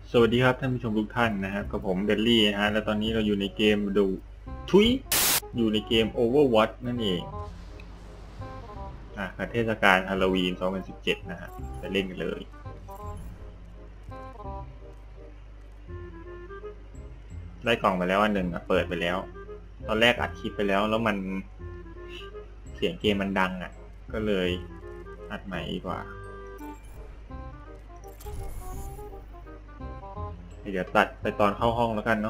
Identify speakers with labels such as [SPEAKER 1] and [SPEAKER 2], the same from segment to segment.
[SPEAKER 1] สวัสดีครับท่านผู้ชมทุกท่านนะครับกับผมเบลลี่นะฮะและตอนนี้เราอยู่ในเกมอยู่ในเกม Overwatch นั่นเองเทศกาลฮาโลวีน 2017 นะฮะไปเล่นกันเลยได้กล่องไปแล้วอันหนึ่งเปิดไปแล้วตอนแรกอัดคลิปไปแล้วมันเสียงเกมมันดังก็เลยอัดใหม่ดีกว่าเดี๋ยวตัดไปตอนเข้าห้องแล้วกันเนาะ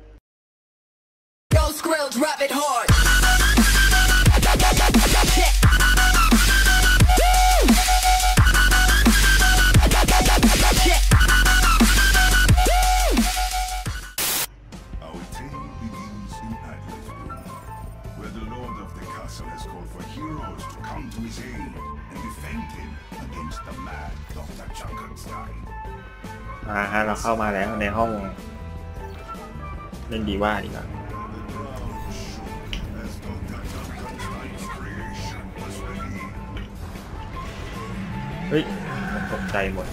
[SPEAKER 1] เราเข้ามาแล้วในห้องเล่นดีว่าดีกว่าเฮ้ยตกใจหมด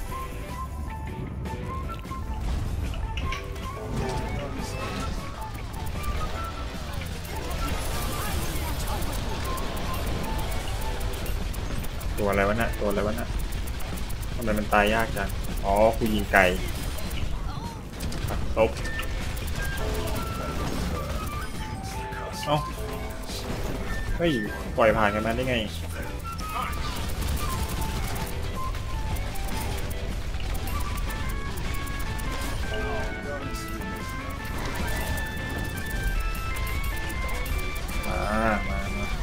[SPEAKER 1] ตัวอะไรวะน่ะทำไมมันตายยากจังอ๋อกูยิงไก่ตบเอ้าเฮ้ยปล่อยผ่านกันมาได้ไงมา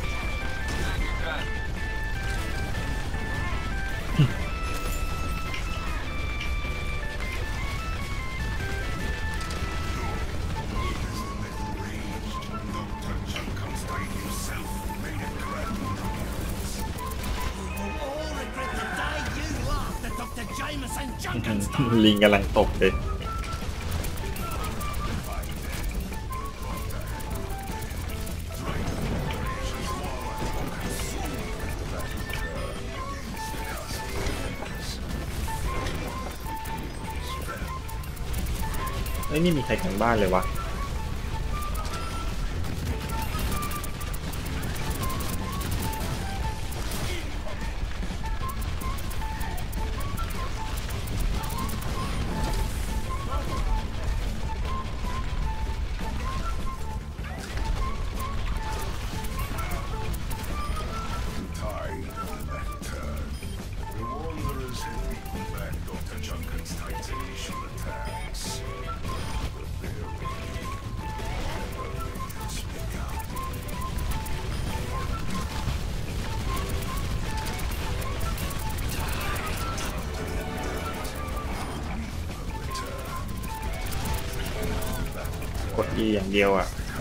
[SPEAKER 1] ลิงกำลังตกเลยนี่มีใครแข่งบ้านเลยวะกด E อย่างเดียว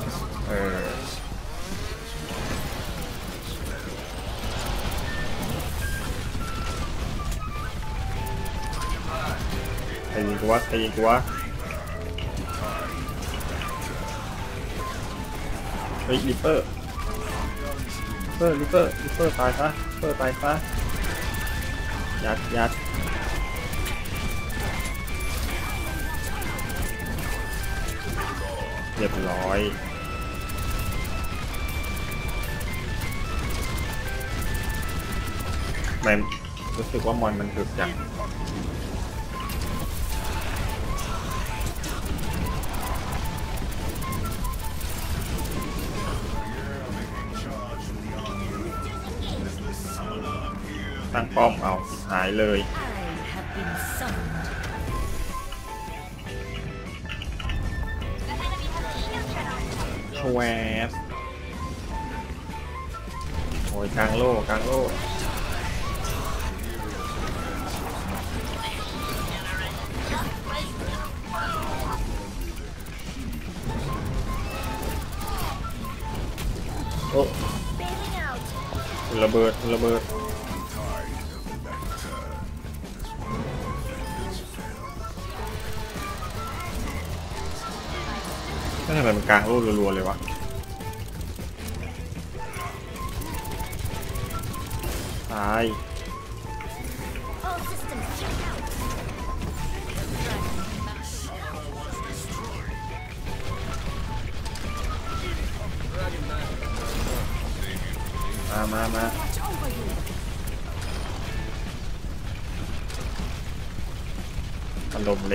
[SPEAKER 1] ใครยิงกูวะเฮ้ยลิปเปอร์ตายซะยัดเรียบร้อยมันรู้สึกว่ามอนมันถึกจังตั้งป้อมเอาหายเลยชวบโอ้ยกลางโล่โอ้ระเบิดทำไมมันกลางโล่รัวๆเลยวะตายมาอารมณ์เละ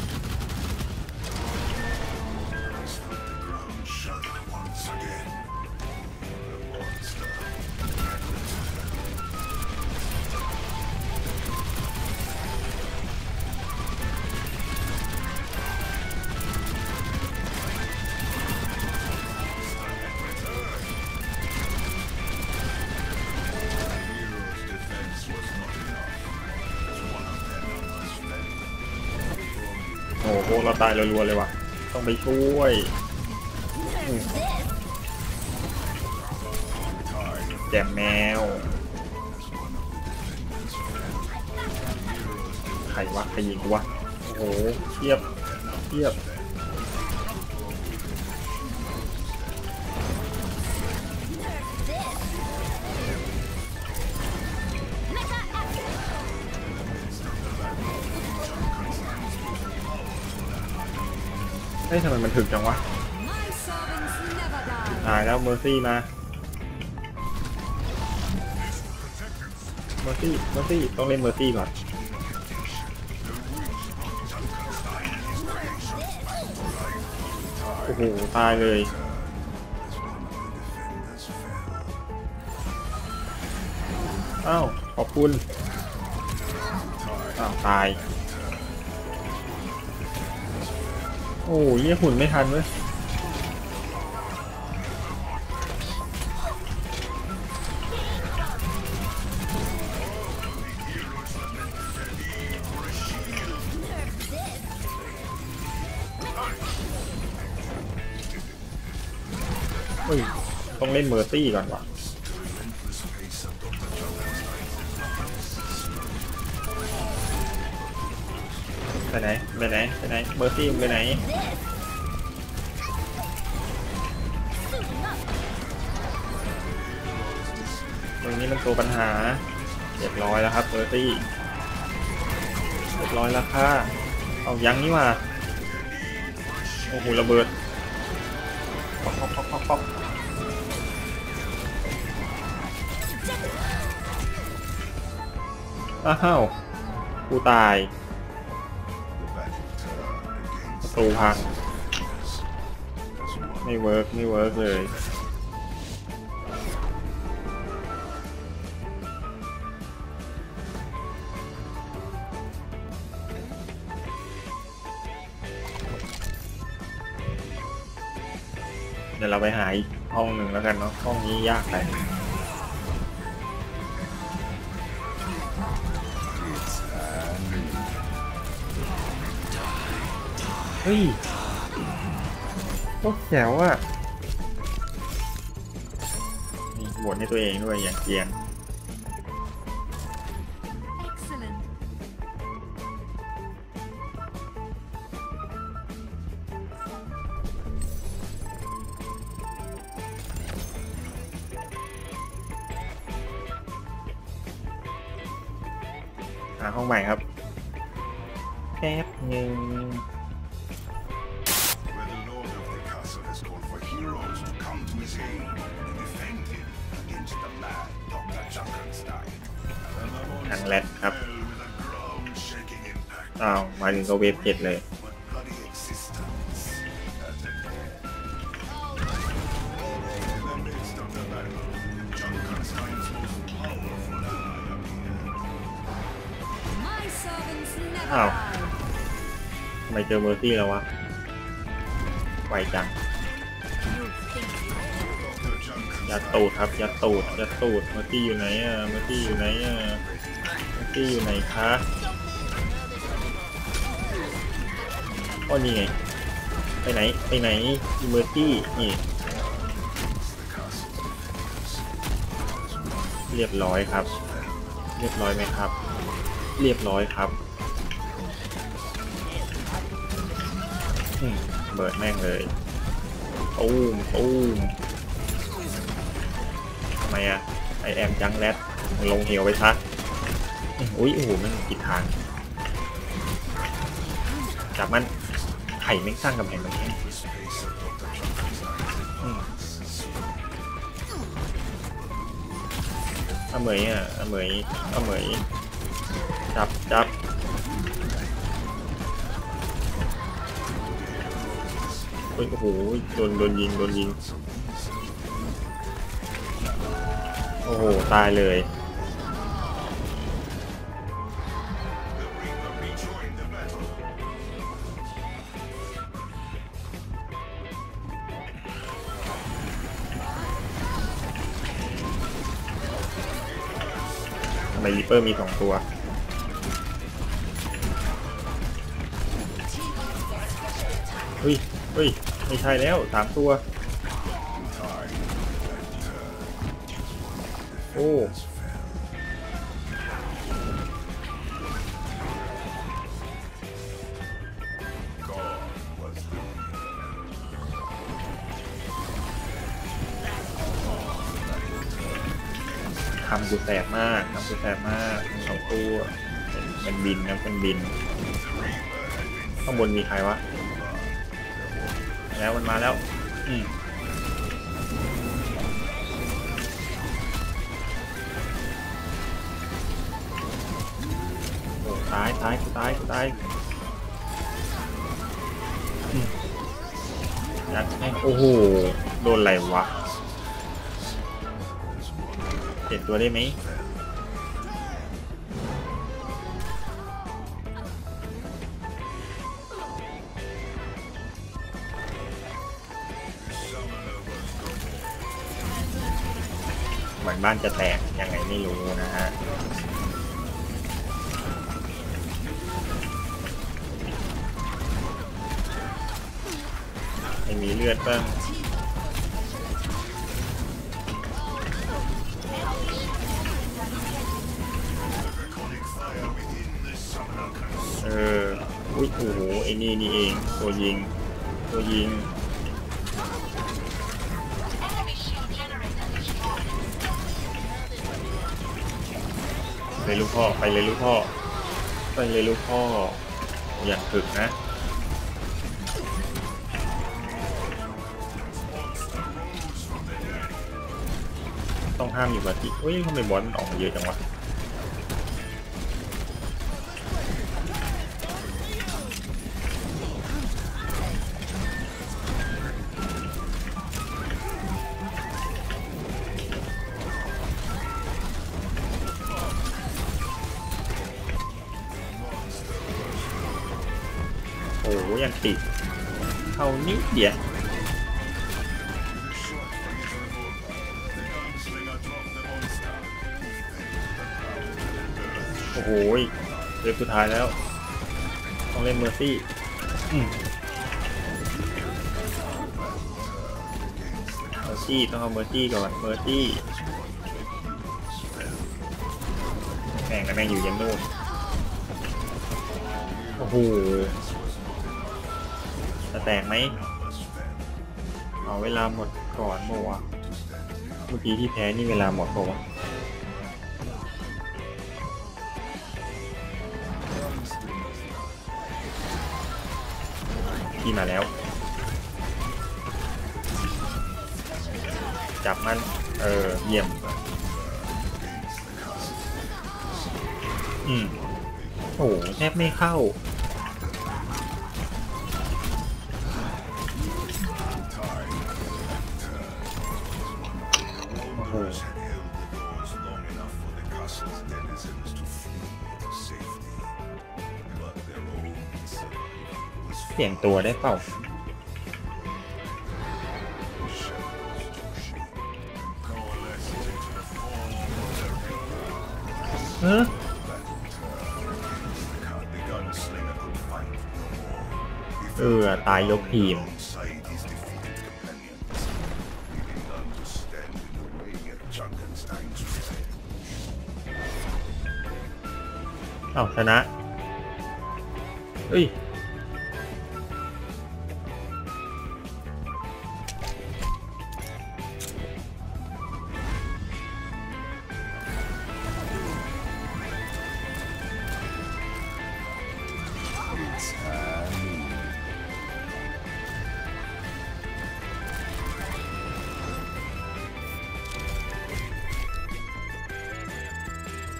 [SPEAKER 1] โอ้โหเราตายรัวๆเลยว่ะต้องไปช่วยแจมแมวใครวะใครยิงกูวะโอ้โหเทียบเฮ้ยทำไมมันถึกจังวะตายแล้วเมอร์ซี่มาเมอร์ซี่ต้องเล่นเมอร์ซี่ก่อนโอ้โหตายเลยอ้าวขอบคุณอ้าวตายโอ้ยเรียกหุ่นไม่ทันเว้ยเฮ้ยต้องเล่นเมอร์ซี่ก่อนว่ะไปไหนเมอร์ซี่ไปไหนตรงนี้มันตัวปัญหาเรียบร้อยแล้วครับเมอร์ซี่เรียบร้อยแล้วค่ะเอายังนี่มาโอ้โหระเบิดป๊อกอ้าวกูตายประตูพังไม่เวิร์กเลยเดี๋ยวเราไปหาอีกห้องหนึ่งแล้วกันเนาะห้องนี้ยากไปเฮ้ยโคตรแจ๋วอ่ะนี่บวชให้ตัวเองด้วยอย่างเกียนหาห้องใหม่ครับแป๊บหนึ่งทางแรดครับอ้าวมาถึงก็เวฟ7เลยอ้าวทำไมเจอเมอร์ซี่แล้ววะไวจังยัดตูดครับยัดตูดเมอร์ซี่อยู่ไหนเมอร์ซี่อยู่ไหนคะอ๋อนี่ไงไปไหนเมอร์ซี่นี่เรียบร้อยครับเรียบร้อยไหมครับเรียบร้อยครับเบิดแม่งเลยตู้มทำไมอะไอแอมจังแรดลงเหวไปซะอุ้ยโอ้โหมันผิดทางจับมันไข่ไม่สร้างกำแพงอเหมยอ่ะอเหมยอเหมยจับโอ้โหโดนยิงโอ้โหตายเลยทำไมริปเปอร์มี2 ตัวเฮ้ยไม่ใช่แล้ว3 ตัวโอ้ทำกูแสบมากทั้ง2 ตัวมันบินนะมันบินข้างบนมีใครวะแล้วมันมาแล้วโอ้ตายยัดแม่งโอ้โหโดนอะไรวะเปลี่ยนตัวได้ไหมเหมือนบ้านจะแตกยังไงไม่รู้นะฮะไม่มีเลือดบ้างอุ้ยโอ้โหไอ้นี่เองตัวยิงเลยลูกพ่อไปเลยลูกพ่ออย่างถึกนะต้องห้ามอยู่กับที่เฮ้ยทำไมบอลมันออกมาเยอะจังวะโอ้ยังติดเท่านี้เดียวโอ้โหเวฟสุดท้ายแล้วต้องเล่นเมอร์ซี่ต้องเอาเมอร์ซี่ก่อนแม่งอยู่ยันนู่นโอ้โหจะแตกไหมเอาเวลาหมดก่อนเมื่อกี้ที่แพ้นี่เวลาหมดป่ะที่มาแล้วจับมันเยี่ยมโอ้แทบไม่เข้าเปลี่ยนตัวได้เปล่าตายยกทีมชนะเฮ้ย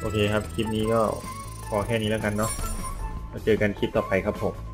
[SPEAKER 1] โอเคครับคลิปนี้ก็พอแค่นี้แล้วกันเนาะแล้วเจอกันคลิปต่อไปครับผม